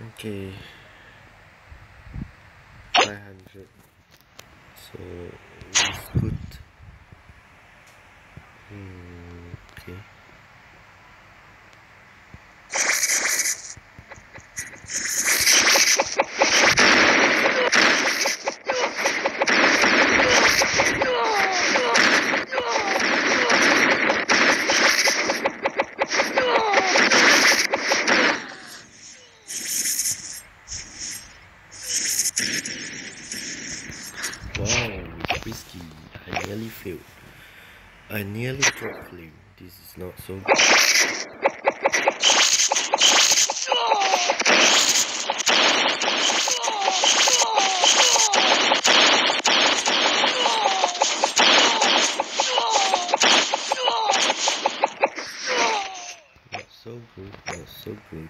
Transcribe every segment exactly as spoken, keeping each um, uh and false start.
Okay, five hundred. So it's good. Hmm, okay. Wow, it's risky. I nearly failed. I nearly dropped flame. This is not so good. Not so good, not so good.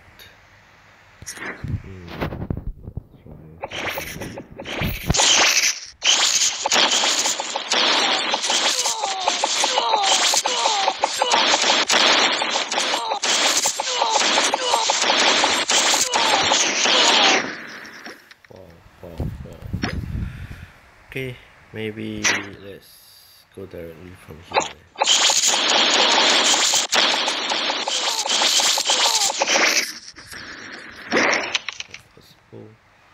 Hmm. Wow, wow, wow. Okay, maybe let's go directly from here. Possible.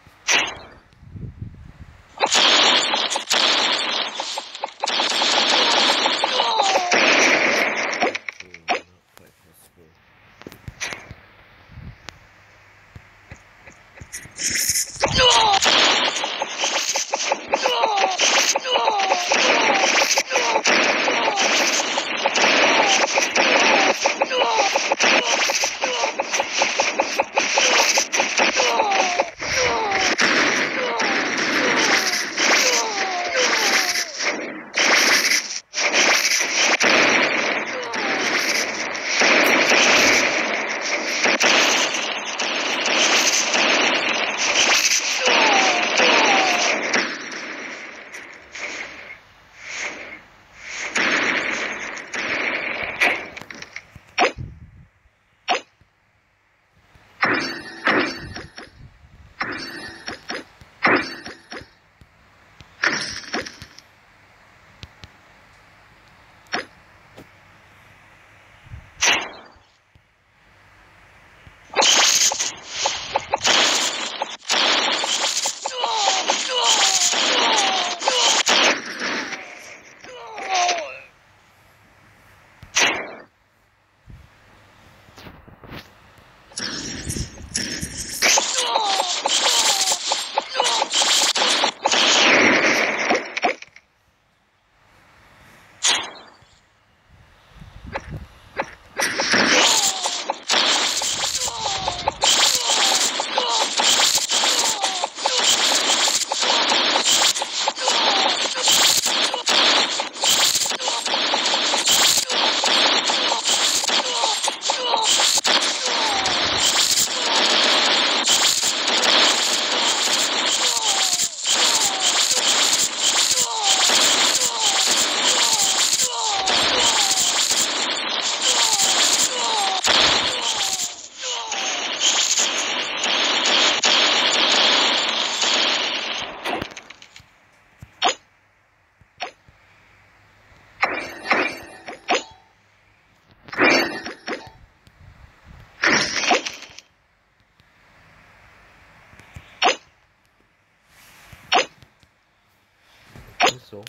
So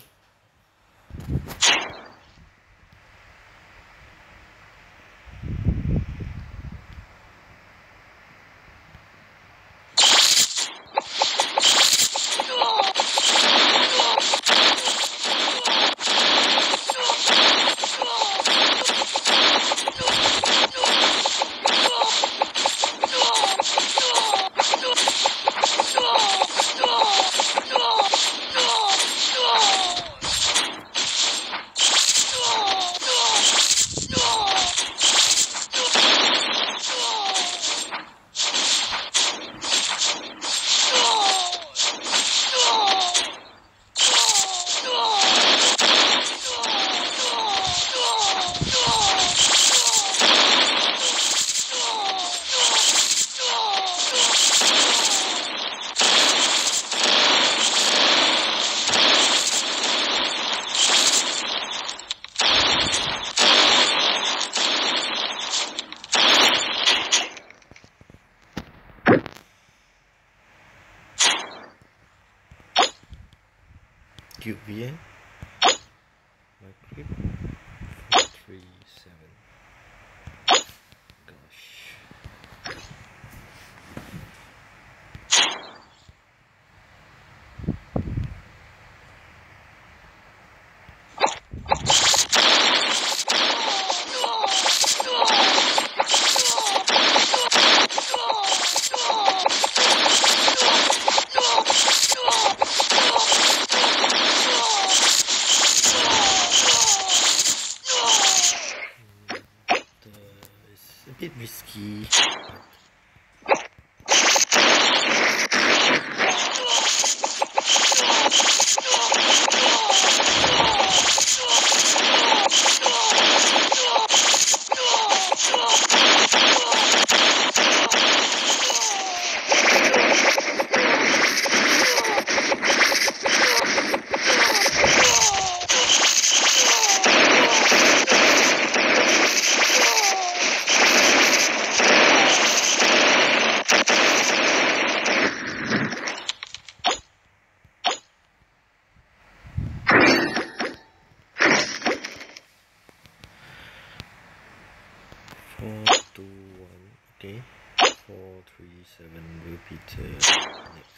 Oh! Cube V N. My grip. four three seven. Gosh. A bit risky. Four two one. Okay. Four three seven. Repeat uh, next.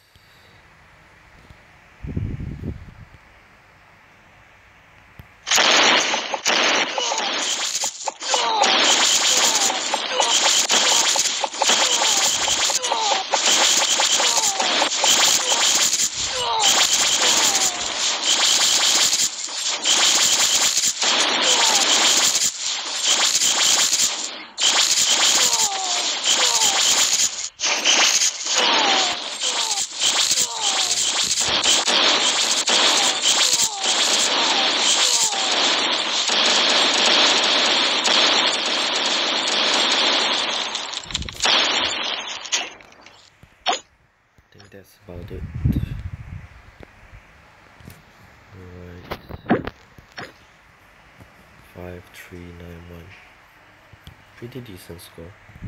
I think that's about it. Alright. five three nine one. Pretty decent score.